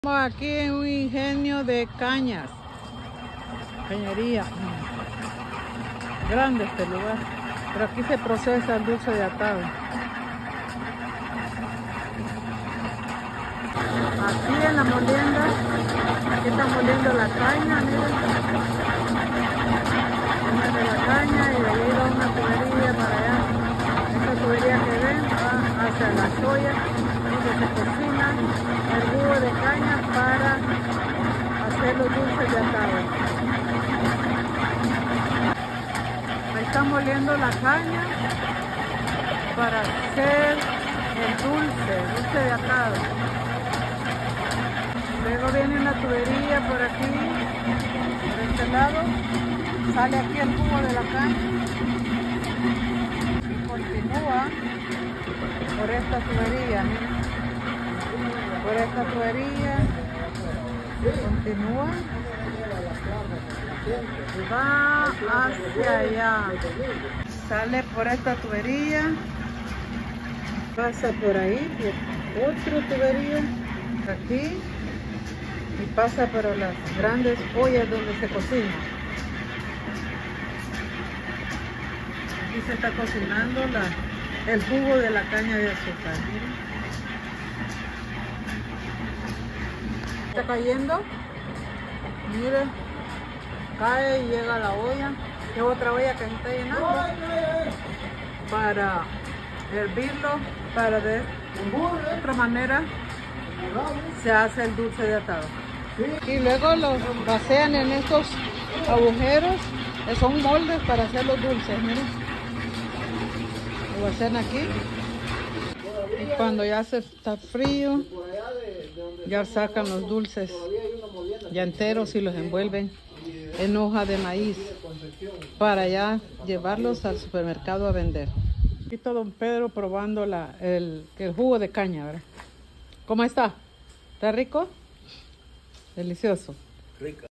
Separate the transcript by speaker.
Speaker 1: Estamos aquí en un ingenio de cañas, cañería. Grande este lugar, pero aquí se procesa el dulce de atado. Aquí en la molienda, aquí están moliendo la caña, miren. Una de la caña y de ahí va una tubería para allá. Esta tubería que ven va hacia las ollas donde se cocina el jugo de caña para hacer los dulces de atado. Ahí están moliendo la caña para hacer el dulce de atado. Luego viene una tubería por aquí, por este lado, sale aquí el jugo de la caña y continúa por esta tubería, miren. Por esta tubería continúa y va hacia allá. Sale por esta tubería, pasa por ahí, por otra tubería aquí y pasa por las grandes ollas donde se cocina. Aquí se está cocinando el jugo de la caña de azúcar. Miren. Está cayendo, mire, cae y llega a la olla, es otra olla que se está llenando para hervirlo, para de otra manera se hace el dulce de atado. Y luego los vacían en estos agujeros, que son moldes para hacer los dulces, miren, lo vacían aquí y cuando ya se está frío ya sacan los dulces ya enteros y los envuelven en hoja de maíz para ya llevarlos al supermercado a vender. Aquí está don Pedro probando el jugo de caña, ¿verdad? ¿Cómo está? ¿Está rico? Delicioso.
Speaker 2: Rica.